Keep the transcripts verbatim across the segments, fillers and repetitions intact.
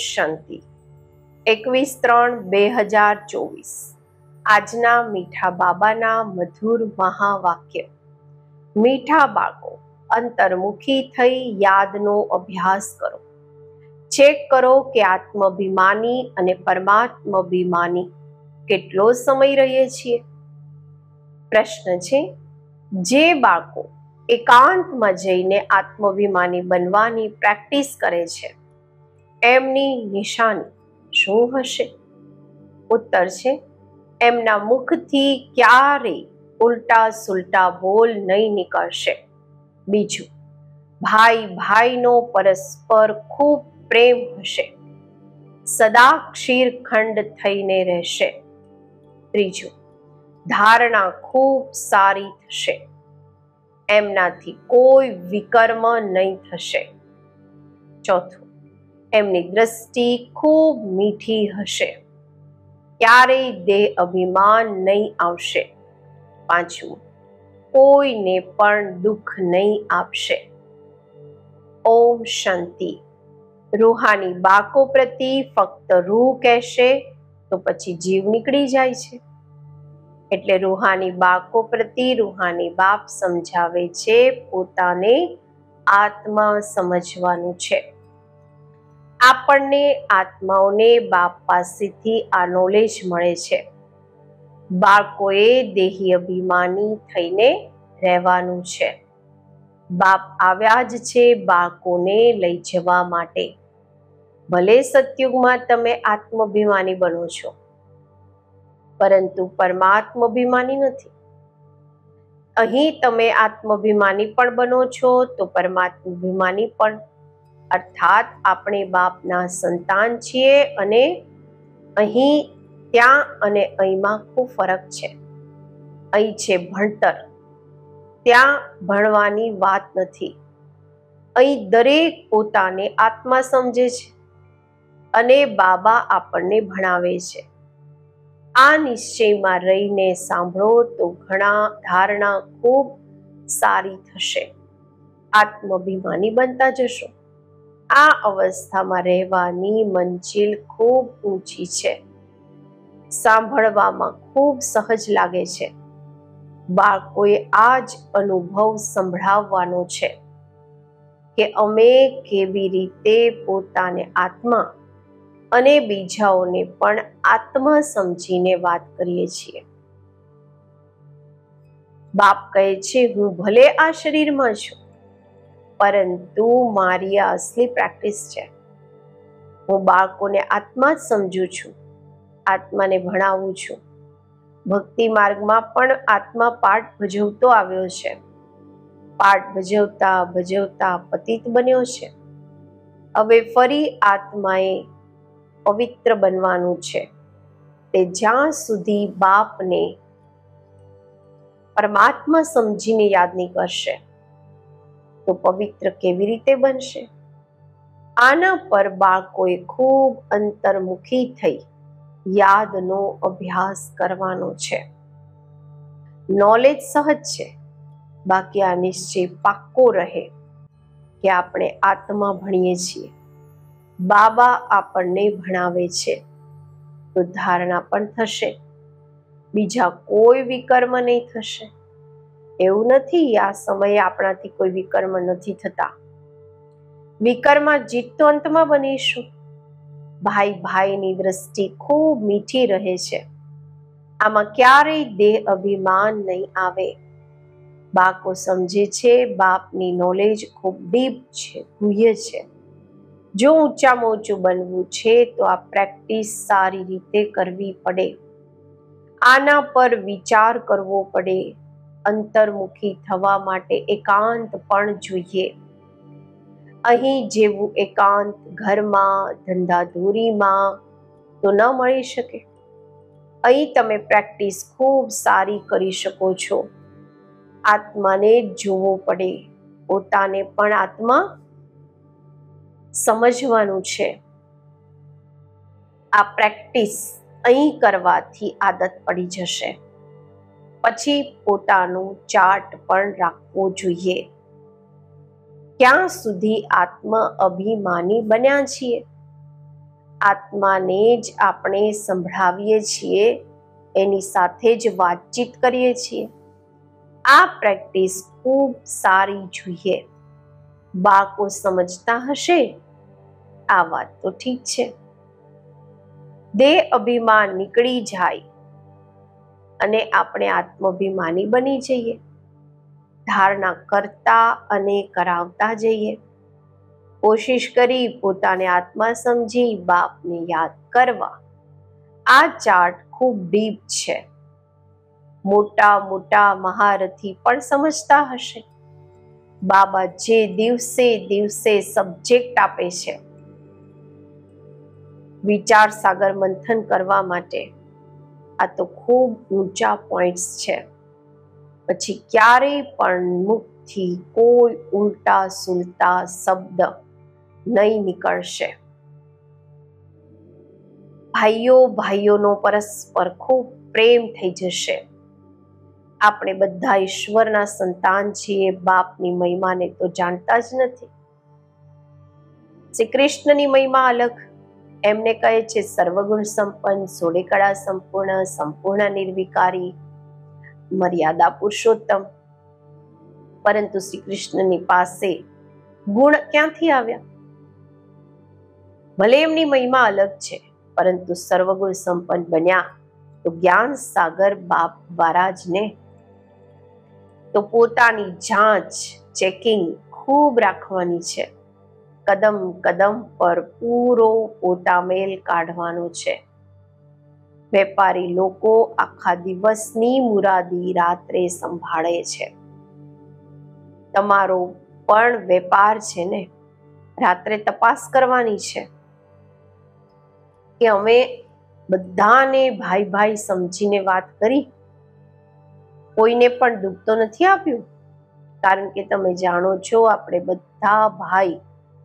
શાંતિ. એકવીસ ત્રણ બે હજાર ચોવીસ. આજના મીઠા બાબાના મધુર મહાવાક્ય. મીઠા બાળકો, અંતર્મુખી થઈ યાદનો અભ્યાસ કરો. ચેક કરો કે આત્માભિમાની અને પરમાત્માભિમાની કેટલો સમય રહીએ છીએ. પ્રશ્ન છે, જે બાળકો એકાંતમાં જઈને આત્માભિમાની બનવાની પ્રેક્ટિસ કરે છે, એમની નિશાની શું હશે? ઉત્તર છે, એમના મુખથી ક્યારેય ઉલટા સુલટા બોલ નહીં નીકળશે. બીજું, ભાઈ ભાઈનો પરસ્પર ખૂબ પ્રેમ હશે. સદા ક્ષીરખંડ થઈને રહેશે. ત્રીજું, ધારણા ખૂબ સારી થશે. એમનાથી કોઈ વિકર્મ નહીં થશે. ચોથું, એમની દ્રષ્ટિ ખૂબ મીઠી હશે. ક્યારેય દેહ અભિમાન નહીં આવશે. પાંચમું, કોઈને પણ દુઃખ નહીં આપશે. ઓમ શાંતિ. રૂહાની બાળકો પ્રતિ ફક્ત રૂહ કહેશે તો પછી જીવ નીકળી જાય છે. એટલે રૂહાની બાળકો પ્રતિ રૂહાની બાપ સમજાવે છે, પોતાને આત્મા સમજવાનું છે. આપણને આત્માઓને બાપ પાસેથી આ નોલેજ મળે છે. બાળકોએ દેહી અભિમાની થઈને રહેવાનું છે. બાપ આવ્યા જ છે બાળકોને લઈ જવા માટે. ભલે સતયુગમાં તમે આત્માભિમાની બનો છો, પરંતુ પરમાત્માભિમાની નથી. અહીં તમે આત્માભિમાની પણ બનો છો તો પરમાત્માભિમાની પણ. અર્થાત આપણે બાપના સંતાન છીએ અને અહીં ત્યાં અને અહીંમાં ખૂબ ફરક છે. અહીં છે ભણતર, ત્યાં ભણવાની વાત નથી. અહીં દરેક પોતાને આત્મા સમજે છે અને બાબા આપણને ભણાવે છે. આ નિશ્ચયમાં રહીને સાંભળો તો ઘણા ધારણા ખૂબ સારી થશે. આત્માભિમાની બનતા જશો. આ અવસ્થામાં રહેવાની મંજિલ ખૂબ ઊંચી છે. સાંભળવામાં ખૂબ સહજ લાગે છે. બાળકોએ આ જ અનુભવ સંભળાવવાનો છે કે અમે કેવી રીતે પોતાને આત્મા અને બીજાઓને પણ આત્મા સમજીને વાત કરીએ છીએ. બાપ કહે છે, હું ભલે આ શરીરમાં છું, પરંતુ મારી આ અસલી પ્રેક્ટિસ છે. હું બાળકોને આત્મા જ સમજું છું, આત્માને ભણાવું છું. ભક્તિ માર્ગમાં પણ આત્મા પાઠ ભજવતો આવ્યો છે. પાઠ ભજવતા ભજવતા પતિત બન્યો છે. હવે ફરી આત્માએ પવિત્ર બનવાનું છે. તે જ્યાં સુધી બાપને પરમાત્મા સમજીને યાદ નહીં કરશે તો પવિત્ર કેવી રીતે બનશે? આના પર બાળકોએ ખૂબ અંતર્મુખી થઈ યાદનો અભ્યાસ કરવાનો છે. નોલેજ સહજ છે, બાકી આ નિશ્ચય પાક્કો રહે કે આપણે આત્મા ભણીએ છીએ. બાબા આપણને ભણાવે છે તો ધારણા પણ થશે. બીજા કોઈ વિકર્મ નહીં થશે. એવું નથી આ સમયે આપણાથી કોઈ વિકર્મ નથી થતા. વિકર્મમાં જીત તો અંતમાં બનીશું. ભાઈ ભાઈની દ્રષ્ટિ ખૂબ મીઠી રહે છે. આમાં ક્યારેય દેહ અભિમાન નહીં આવે. બાળકો સમજે છે બાપની નોલેજ ખૂબ ડીપ છે, ગુહ્ય છે. જો ઊંચામાં ઊંચું બનવું છે તો આ પ્રેક્ટિસ સારી રીતે કરવી પડે. આના પર વિચાર કરવો પડે. અંતર્મુખી થવા માટે એકાંત પણ જોઈએ. અહીં જેવું એકાંત ઘરમાં, ધંધાધૂરીમાં તો ન મળી શકે. અહીં તમે પ્રેક્ટિસ ખૂબ સારી કરી શકો છો. આત્માને જ જોવો પડે. પોતાને પણ આત્મા સમજવાનું છે. આ પ્રેક્ટિસ અહીં કરવાથી આદત પડી જશે. પછી પોતાનું ચાર્ટ પણ રાખવો જોઈએ. ક્યાં સુધી આત્મ અભિમાની બન્યા છીએ? આત્માને જ આપણે સંભળાવીએ છીએ, એની સાથે જ વાતચીત કરીએ છીએ. આ પ્રેક્ટિસ ખૂબ સારી જોઈએ. બાળકો સમજતા હશે આ વાત તો ઠીક છે. દેહ અભિમાન નીકળી જાય અને આપણે આત્માભિમાની બની જઈએ. ધારણા કરતા અને કરાવતા જઈએ. કોશિશ કરી પોતાને આત્મા સમજી બાપને યાદ કરવા. આ ચાર્ટ ખૂબ ડીપ છે. મોટા મોટા મહારથી પણ સમજતા હશે. બાબા જે દિવસે દિવસે સબ્જેક્ટ આપે છે વિચાર સાગર મંથન કરવા માટે, આ તો ખૂબ ઊંચા પોઈન્ટ્સ છે. પછી ક્યારેય પણ મુખથી કોઈ ઉલટા સુલટા શબ્દ નહીં નીકળશે. ભાઈઓ ભાઈઓનો પરસ્પર ખૂબ પ્રેમ થઈ જશે. આપણે બધા ઈશ્વરના સંતાન છીએ. બાપની મહિમાને તો જાણતા જ નથી. શ્રી કૃષ્ણની મહિમા અલગ. એમને કહે છે સર્વગુણ સંપન્ન, સોળે કળા સંપૂર્ણ, સંપૂર્ણ નિર્વિકારી, મર્યાદા પુરુષોત્તમ. પરંતુ શ્રી કૃષ્ણની પાસે ગુણ ક્યાંથી આવ્યા? ભલે એમની મહિમા અલગ છે, પરંતુ સર્વગુણ સંપન્ન બન્યા તો જ્ઞાન સાગર બાપ દ્વારા જ ને. તો પોતાની જાંચ, ચેકિંગ ખૂબ રાખવાની છે. કદમ કદમ પર પૂરો પોતામેલ કાઢવાનો છે. વેપારી લોકો આખા દિવસની મુરાદી રાત્રે સંભાળે છે. તમારો પણ વેપાર છે ને, રાત્રે તપાસ કરવાની છે કે અમે બધાને ભાઈ ભાઈ સમજીને વાત કરી, કોઈને પણ દુઃખ તો નથી આપ્યું. કારણ કે તમે જાણો છો આપણે બધા ભાઈ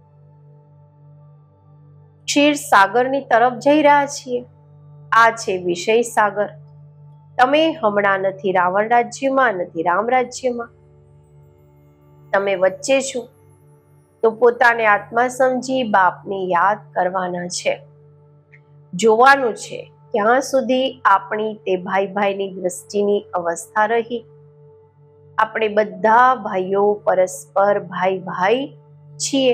ક્ષીર સાગરની તરફ જઈ રહ્યા છીએ. આ છે વિષય સાગર. તમે હમણાં નથી રાવણ રાજ્યમાં, નથી રામ રાજ્યમાં, તમે વચ્ચે છો. તો પોતાને આત્મા સમજી બાપને યાદ કરવાના છે. જોવાનું છે ક્યાં સુધી આપણી તે ભાઈ ભાઈની દ્રષ્ટિની અવસ્થા રહી. આપણે બધા ભાઈઓ પરસ્પર ભાઈ ભાઈ છીએ.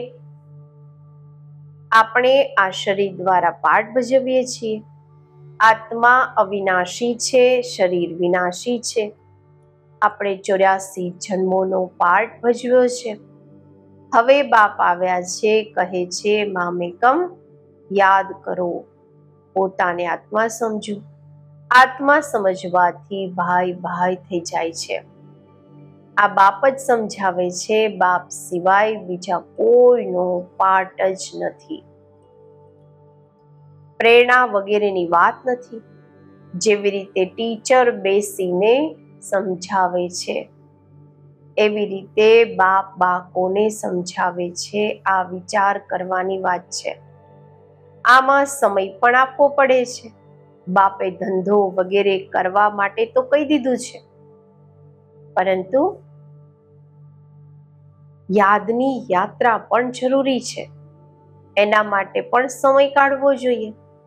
આપણે આ શરીર દ્વારા પાઠ ભજવીએ છીએ. આત્મા અવિનાશી છે, શરીર વિનાશી છે. આપણે ચોર્યાસી જન્મોનો પાઠ ભજવ્યો છે. હવે બાપ આવ્યા છે, કહે છે મામેકમ યાદ કરો, પોતાને આત્મા સમજો. આત્મા સમજવાથી ભાઈ ભાઈ થઈ જાય છે. આ બાપ જ સમજાવે છે. બાપ સિવાય બીજા કોઈનો પાઠ જ નથી. પ્રેરણા વગેરેની વાત નથી. જેવી રીતે ટીચર બેસીને સમજાવે છે, એવી રીતે બાપ બાળકોને સમજાવે છે. આ વિચાર કરવાની વાત છે. આમાં સમય પણ આપવો પડે છે. બાપે ધંધો વગેરે કરવા માટે તો કહી દીધું છે, પરંતુ યાદની યાત્રા પણ જરૂરી છે. એના માટે પણ સમય કાઢવો જોઈએ.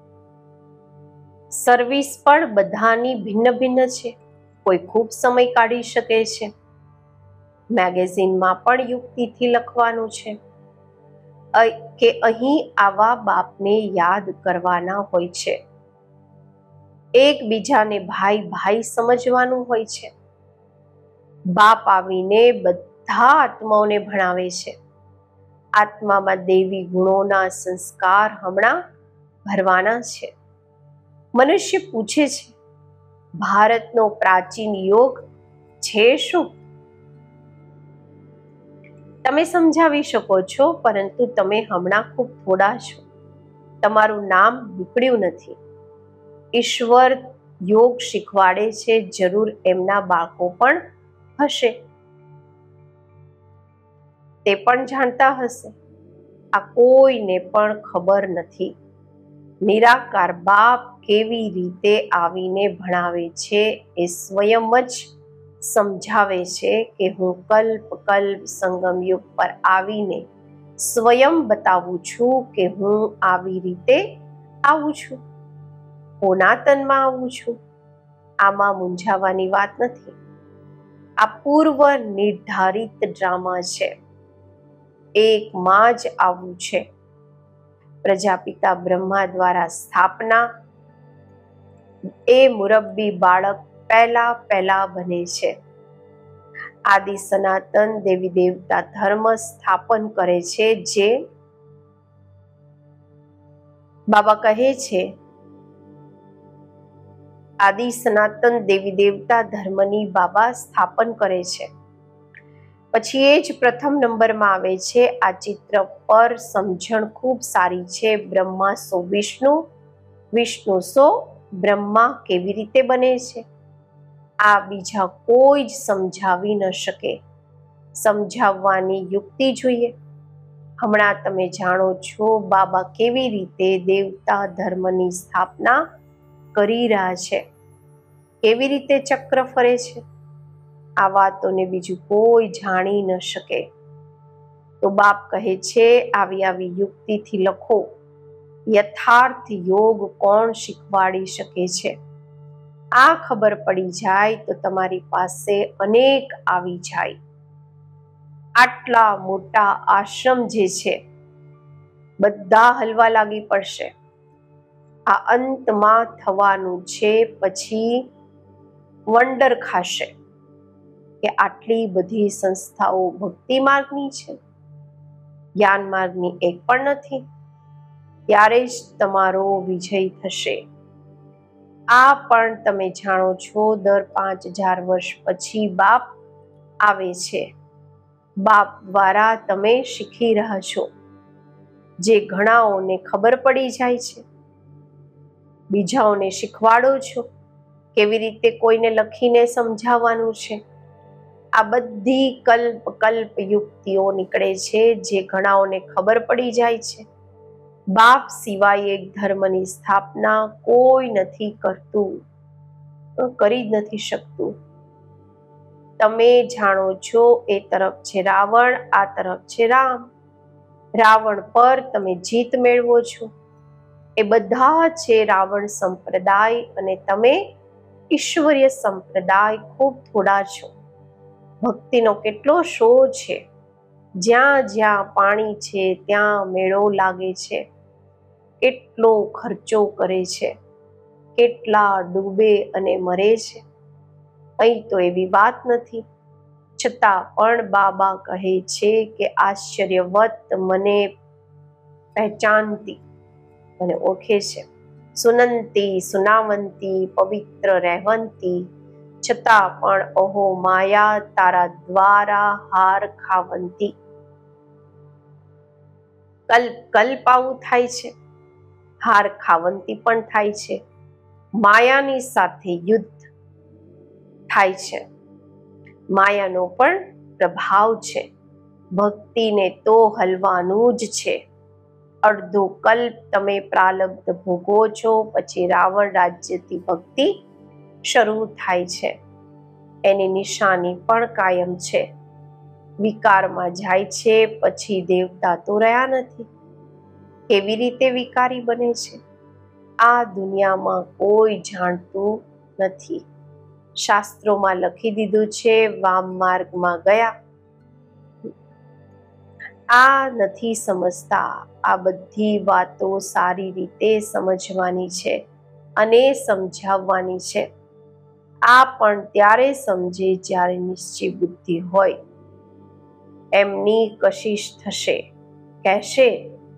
સર્વિસ પણ બધાની ભિન્ન ભિન્ન છે. કોઈ ખૂબ સમય કાઢી શકે છે. મેગેઝિનમાં પણ યુક્તિથી લખવાનું છે કે અહીં આવા બાપને યાદ કરવાના હોય છે. એકબીજાને ભાઈ ભાઈ સમજવાનું હોય છે. બાપ આવીને બધા આત્માઓને ભણાવે છે. આત્મામાં દેવી ગુણોના સંસ્કાર હમણાં ભરવાના છે. મનુષ્ય પૂછે છે ભારતનો પ્રાચીન યોગ છે શું? તમે સમજાવી શકો છો, પરંતુ તમે હમણાં ખૂબ થોડા છો. તમારું નામ નીકળ્યું નથી. ઈશ્વર યોગ શીખવાડે છે. જરૂર એમના બાળકો પણ હશે, તે પણ જાણતા હશે. આ કોઈને પણ ખબર નથી. નિરાકાર બાપ કેવી રીતે આવીને ભણાવે છે એ સ્વયં જ સમજાવે છે કે હું કલ્પ કલ્પ સંગમ યુગ પર આવીને સ્વયં બતાવું છું કે હું આવી રીતે આવું છું, કોના તનમાં આવું છું, આમાં મૂંઝાવાની વાત નથી. આ પૂર્વ નિર્ધારિત ડ્રામા છે. એકમાં જ આવું છે. પ્રજાપિતા બ્રહ્મા દ્વારા સ્થાપના. એ મુરબ્બી બાળક પહેલા પહેલા બને છે. આદિ સનાતન દેવી દેવતા ધર્મ સ્થાપન કરે છે. જે બાબા કહે છે, આદિ સનાતન દેવી દેવતા ધર્મની બાબા સ્થાપન કરે છે. પછી એ જ પ્રથમ નંબરમાં આવે છે. આ ચિત્ર પર સમજણ ખૂબ સારી છે. બ્રહ્મા સો વિષ્ણુ, વિષ્ણુ સો બ્રહ્મા કેવી રીતે બને છે? આ બીજા કોઈ જ સમજાવી ન શકે. સમજાવવાની યુક્તિ જોઈએ. હમણાં તમે જાણો છો બાબા કેવી રીતે દેવતા ધર્મની સ્થાપના કરી રહ્યા છે, કેવી રીતે ચક્ર ફરે છે. આ વાતોને બીજું કોઈ જાણી ન શકે. તો બાપ કહે છે, આવી આવી યુક્તિથી લખો. યથાર્થ યોગ કોણ શીખવાડી શકે છે? આ ખબર પડી જાય તો તમારી પાસે અનેક આવી જાય. આટલા મોટા આશ્રમ જે છે બધા હલવા લાગી પડશે. આ અંતમાં થવાનું છે. પછી વંડર ખાશે કે આટલી બધી સંસ્થાઓ ભક્તિ માર્ગની છે, જ્ઞાન માર્ગની એક પણ નથી. ત્યારે જ તમારો વિજય થશે. આ પણ તમે જાણો છો દર પાંચ હજાર વર્ષ પછી બાપ આવે છે. બાપ દ્વારા તમે શીખી રહ્યા છો, જે ઘણાઓને ખબર પડી જાય છે. બીજાઓને શીખવાડો છો કેવી રીતે કોઈને લખીને સમજાવવાનું છે. આ બધી કલ્પ કલ્પ યુક્તિઓ નીકળે છે, જે ઘણાઓને ખબર પડી જાય છે. બાપ સિવાય એક ધર્મની સ્થાપના કોઈ નથી કરતું, કરી જ નથી શકતું. તમે જાણો છો એ તરફ છે રાવણ, આ તરફ છે રામ. રાવણ પર તમે જીત મેળવો છો. એ બધા છે રાવણ સંપ્રદાય અને તમે ઈશ્વરીય સંપ્રદાય ખૂબ થોડા છો. ભક્તિનો કેટલો શો છે. જ્યાં જ્યાં પાણી છે ત્યાં મેળો લાગે છે. કેટલો ખર્ચો કરે છે, કેટલા ડૂબે અને મરે છે. અહીં તો એવી વાત નથી. છતાં પણ બાબા કહે છે કે આશ્ચર્યવત મને પહેચાનતી, મને ઓળખે છે. સુનંતી સુનાવંતી પવિત્ર રહેવંતી, છતાં પણ ઓહો માયા તારા દ્વારા હાર ખાવંતી. કલ્પ કલ્પ આવું થાય છે. હાર ખાવંતી પણ થાય છે. માયાની સાથે યુદ્ધ થાય છે. માયાનો પણ પ્રભાવ છે. ભક્તિને તો હલવાનું જ છે. અડધો કલ્પ તમે પ્રાલબ્ધ ભોગવો છો, પછી રાવણ રાજ્યથી ભક્તિ શરૂ થાય છે. એની નિશાની પણ કાયમ છે. વિકારમાં જાય છે, પછી દેવતા તો રહ્યા નથી. કેવી રીતે વિકારી બને છે આ દુનિયામાં કોઈ જાણતું નથી. શાસ્ત્રોમાં લખી દીધું છે વામ માર્ગમાં ગયા. આ નથી સમજતા. આ બધી વાતો સારી રીતે સમજવાની છે અને સમજાવવાની છે. આ પણ ત્યારે સમજે જ્યારે નિશ્ચય બુદ્ધિ હોય. એમની કશિશ થશે, કહેશે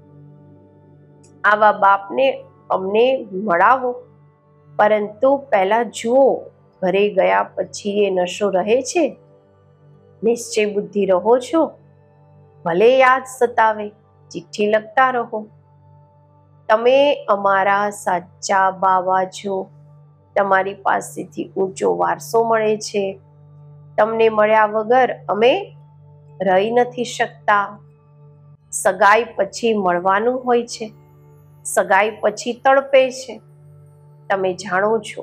આવા બાપને અમને મળાવો. પરંતુ પહેલા જુઓ, ઘરે ગયા પછી એ નશો રહે છે? નિશ્ચય બુદ્ધિ રહો છો? ભલે યાદ સતાવે, ચિઠ્ઠી લખતા રહો. તમે અમારા સાચા બાવા છો. તમારી પાસેથી ઊંચો વારસો મળે છે. તમને મળ્યા વગર અમે રહી નથી શકતા. સગાઈ પછી મળવાનું હોય છે. સગાઈ પછી તડપે છે. તમે જાણો છો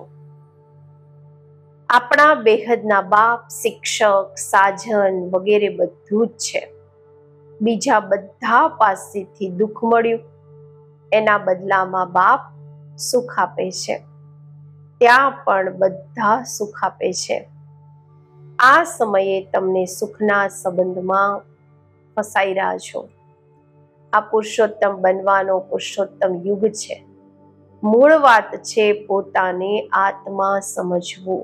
આપણા બેહદના બાપ, શિક્ષક, સાજન વગેરે બધું જ છે. બીજા બધા પાસેથી દુઃખ મળ્યું, એના બદલામાં બાપ સુખ આપે છે, ત્યાં પણ બધા સુખ આપે છે. આ સમયે તમને સુખના સંબંધમાં ફસાઈ રહ્યા છો. આ પુરુષોત્તમ બનવાનો પુરુષોત્તમ યુગ છે. મૂળ વાત છે પોતાને આત્મા સમજવું.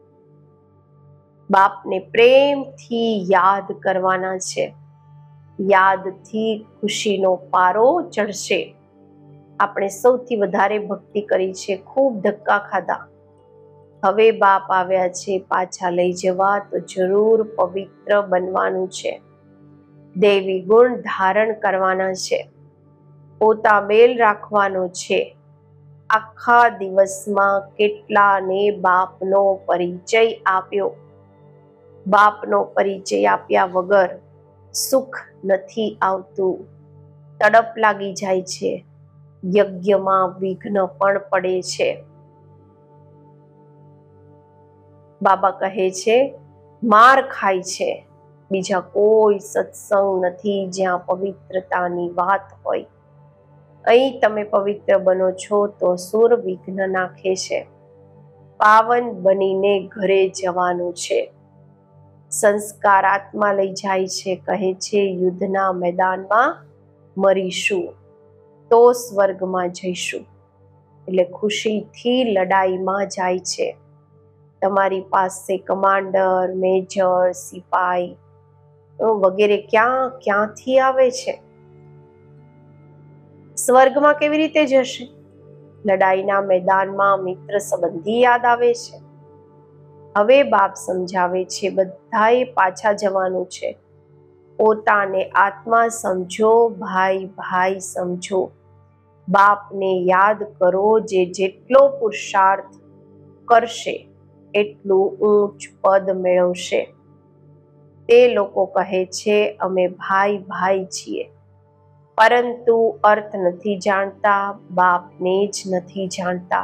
બાપને પ્રેમથી યાદ કરવાના છે. યાદથી ખુશીનો પારો ચડશે. આપણે સૌથી વધારે ભક્તિ કરી છે, ખૂબ ધક્કા ખાધા. હવે બાપ આવ્યા છે પાછા લઈ જવા, તો જરૂર પવિત્ર બનવાનું છે. દૈવી ગુણ ધારણ કરવાના છે. પોતા મેલ રાખવાનો છે. આખા દિવસમાં કેટલાને બાપનો પરિચય આપ્યો. બાપનો પરિચય આપ્યા વગર સુખ નથી આવતું. તડપ લાગી જાય છે. યજ્ઞમાં વિઘ્ન પણ પડે છે. બાબા કહે છે માર ખાય છે. બીજા કોઈ સત્સંગ નથી જ્યાં પવિત્રતાની વાત હોય. અહીં તમે પવિત્ર બનો છો તો સુર વિઘ્ન નાખે છે. પાવન બનીને ઘરે જવાનું છે. સંસ્કાર આત્મા લઈ જાય છે. કહે છે યુદ્ધના મેદાનમાં મરીશું તો સ્વર્ગમાં જઈશું. એટલે ખુશીથી લડાઈમાં જાય છે. તમારી પાસે કમાન્ડર, મેજર, સિપાઈ વગેરે ક્યાં ક્યાંથી આવે છે? સ્વર્ગમાં કેવી રીતે જશે? લડાઈના મેદાનમાં મિત્ર સંબંધી યાદ આવે છે. હવે બાપ સમજાવે છે બધાએ પાછા જવાનું છે. પોતાને આત્મા સમજો, ભાઈ ભાઈ સમજો. બાપને યાદ કરો. જે જેટલો પુરુષાર્થ કરશે એટલું ઊંચ પદ મેળવશે. તે લોકો કહે છે અમે ભાઈ ભાઈ છીએ, પરંતુ અર્થ નથી જાણતા, બાપને જ નથી જાણતા.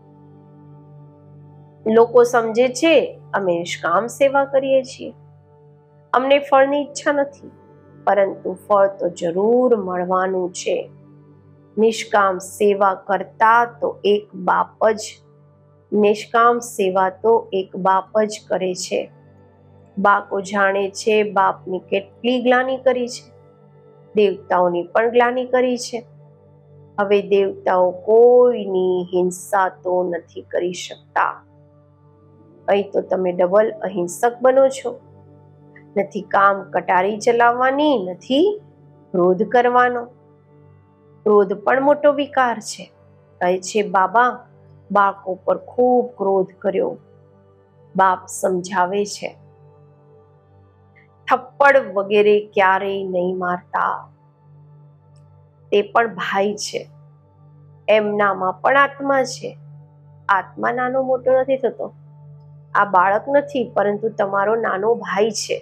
લોકો સમજે છે અમે નિષ્કામ સેવા કરીએ છીએ, અમને ફળની ઈચ્છા નથી, પરંતુ ફળ તો જરૂર મળવાનું છે. નિષ્કામ સેવા કરતા તો એક બાપ જ નિષ્કામ સેવા તો એક બાપ જ કરે છે. બાકો જાણે છે બાપની કેટલી ગ્લાનિ કરી છે. દેવતાઓની પણ ગ્લાનિ કરી છે. હવે દેવતાઓ કોઈની હિંસા તો નથી કરી શકતા. અહીં તો તમે ડબલ અહિંસક બનો છો. નથી કામ કટારી ચલાવવાની, નથી ક્રોધ કરવાનો. ક્રોધ પણ મોટો વિકાર છે. કહે છે બાબા બાળકો પર ખૂબ ક્રોધ કર્યો. બાપ સમજાવે છે થપ્પડ વગેરે ક્યારેય નહીં મારતા. તે પણ ભાઈ છે. એમનામાં પણ આત્મા છે. આત્મા નાનો મોટો નથી થતો. આ બાળક નથી, પરંતુ તમારો નાનો ભાઈ છે.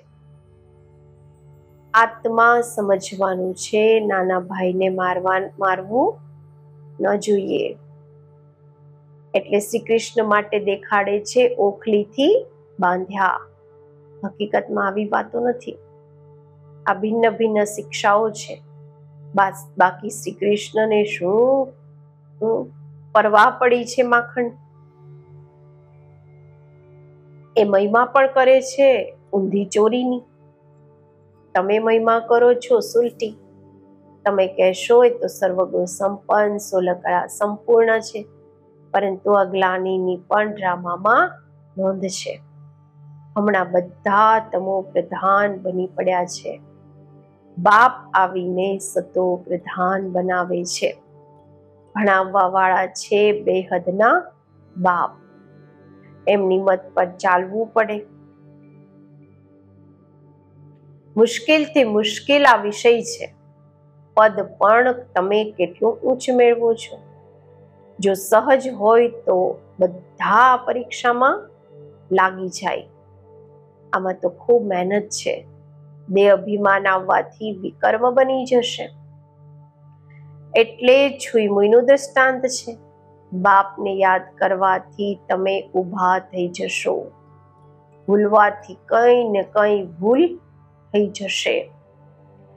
આત્મા સમજવાનું છે. નાના ભાઈને મારવા મારવું ન જોઈએ. એટલે શ્રી કૃષ્ણ માટે દેખાડે છે ઓખલીથી બાંધ્યા. હકીકતમાં આવી વાતો નથી. આ ભિન્ન ભિન્ન શિક્ષાઓ છે. બાકી શ્રી કૃષ્ણને શું પરવા પડી છે માખણ? એ મહિમા પણ કરે છે ઊંધી ચોરીની. તમે મહિમા કરો છો સુલટી. તમે કહેશો એ તો સર્વગુણ સંપન્ન સોલકળા સંપૂર્ણ છે, પરંતુ અગ્લાનીની પણ ડ્રામામાં નોંધ છે. હમણાં બધા તમો પ્રધાન બની પડ્યા છે. બાપ આવીને સતો પ્રધાન બનાવે છે. ભણાવવા વાળા છે બેહદના બાપ. એમની મત પર ચાલવું પડે. મુશ્કેલથી મુશ્કેલ આ વિષય છે. પદ પણ તમે કેટલું ઉચ્ચ મેળવો છો. જો સહજ હોય તો બધા પરીક્ષામાં લાગી જાય. આમાં તો ખૂબ મહેનત છે. દેહ અભિમાન આવવાથી વિકર્મ બની જશે. એટલે છુઈમુઈનું દ્રષ્ટાંત છે. બાપને યાદ કરવાથી તમે ઊભા થઈ જશો. ભૂલવાથી કંઈ ને કંઈ ભૂલ થઈ જશે.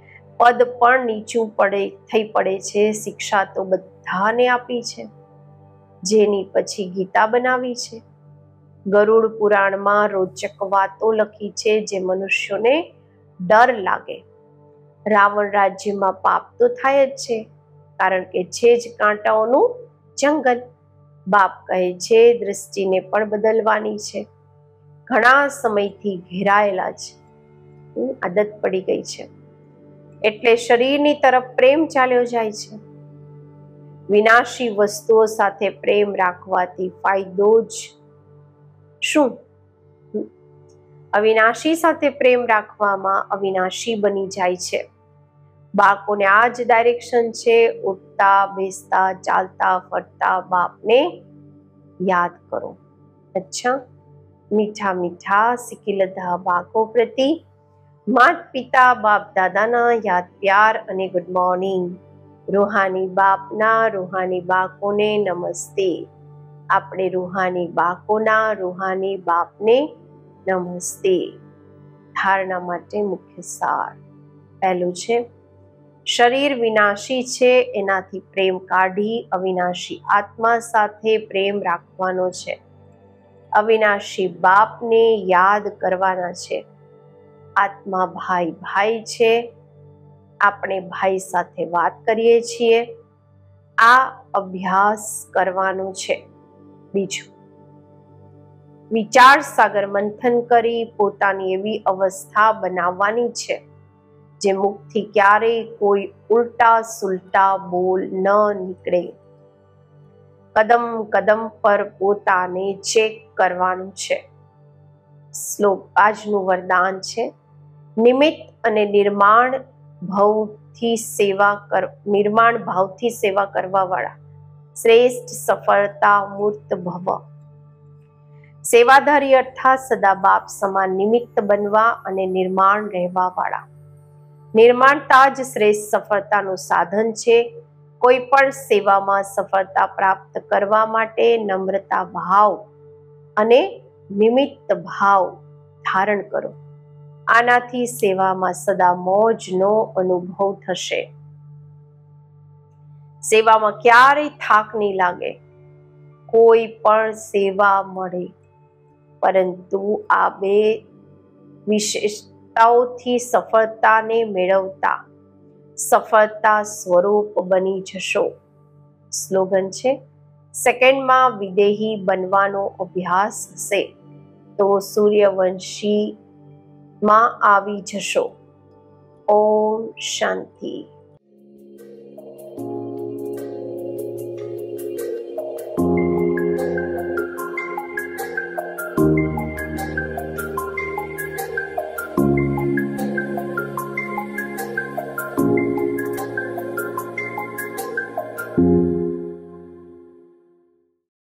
પદ પણ નીચું પડે થઈ પડે છે. શિક્ષા તો બધાને આપી છે. જેની પછી ગીતા બનાવી છે. ગરુડ પુરાણમાં રોચક વાતો લખી છે જે મનુષ્યોને ડર લાગે. રાવણ રાજ્યમાં પાપ તો થાય જ છે, કારણ કે છે જ કાંટાઓનું જંગલ. બાપ કહે છે દૃષ્ટિને પણ બદલવાની છે. ઘણા સમયથી ઘેરાયેલા છે, આદત પડી ગઈ છે, એટલે શરીરની તરફ પ્રેમ ચાલ્યો જાય છે. વિનાશી વસ્તુઓ સાથે પ્રેમ રાખવાથી ફાયદો જ શું? અવિનાશી સાથે પ્રેમ રાખવામાં અવિનાશી બની જાય છે. બાળકોને આ જ ડાયરેક્શન છે. ઉઠતા, બેસતા, ચાલતા, ફરતા બાપને યાદ કરો. અચ્છા, મીઠા મીઠા સિકિલધા બાળકો પ્રતિ માત પિતા બાપ દાદાના યાદ પ્યાર અને ગુડ મોર્નિંગ. રૂહાની બાપના રૂહાની બાળકોને નમસ્તે. આપણે રૂહાની બાળકોના રૂહાની બાપને નમસ્તે. ધારણા માટે મુખ્ય સાર. પહેલું છે, શરીર વિનાશી છે, એનાથી પ્રેમ કાઢી અવિનાશી આત્મા સાથે પ્રેમ રાખવાનો છે. અવિનાશી બાપને યાદ કરવાના છે. આત્મા ભાઈ ભાઈ છે, આપણે ભાઈ સાથે વાત કરીએ છીએ. આ અભ્યાસ કરવાનો છે. બીજું, વિચાર સાગર મંથન કરી પોતાની એવી અવસ્થા બનાવવાની છે જે મુખથી ક્યારેય કોઈ ઉલટા સુલટા બોલ ન નીકળે. કદમ કદમ પર પોતાને ચેક કરવાનું છે. શ્લોક આજનું વરદાન છે. નિમિત્ત અને નિર્માણ ભાવથી સેવા કર નિર્માણ ભાવથી સેવા કરવા વાળા શ્રેષ્ઠ સફળતા મૂર્ત ભવ. સેવાધારી અર્થાત સદા બાપ સમાન નિમિત્ત બનવા અને નિર્માણ રહેવા વાળા. નિર્માણતા જ શ્રેષ્ઠ સફળતાનું સાધન છે. કોઈ પણ સેવામાં સફળતા પ્રાપ્ત કરવા માટે નમ્રતા ભાવ અને નિમિત્ત ભાવ ધારણ કરો. આનાથી સેવામાં સદા મોજનો અનુભવ થશે. સેવામાં ક્યારેય થાક નહીં લાગે. કોઈ પણ સેવા મળે, પરંતુ આ બે વિશેષતાઓથી સફળતાને મેળવતા સફળતા સ્વરૂપ બની જશો. સ્લોગન છે, સેકન્ડમાં વિદેહી બનવાનો અભ્યાસ હશે તો સૂર્યવંશી માં આવી જશો. ઓમ શાંતિ.